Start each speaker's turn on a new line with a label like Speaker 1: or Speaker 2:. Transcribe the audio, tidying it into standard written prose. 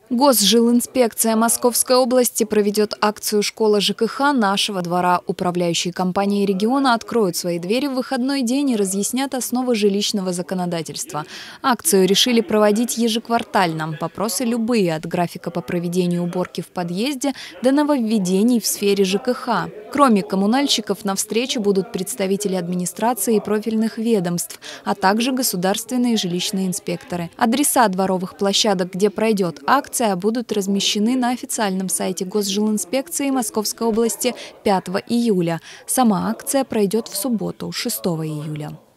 Speaker 1: Госжилинспекция Московской области проведет акцию «Школа ЖКХ нашего двора». Управляющие компании региона откроют свои двери в выходной день и разъяснят основы жилищного законодательства. Акцию решили проводить ежеквартально. Вопросы любые, от графика по проведению уборки в подъезде до нововведений в сфере ЖКХ. Кроме коммунальщиков, на встрече будут представители администрации и профильных ведомств, а также государственные жилищные инспекторы. Адреса дворовых площадок, где пройдет акция, будут размещены на официальном сайте Госжилинспекции Московской области 5 июля. Сама акция пройдет в субботу, 6 июля.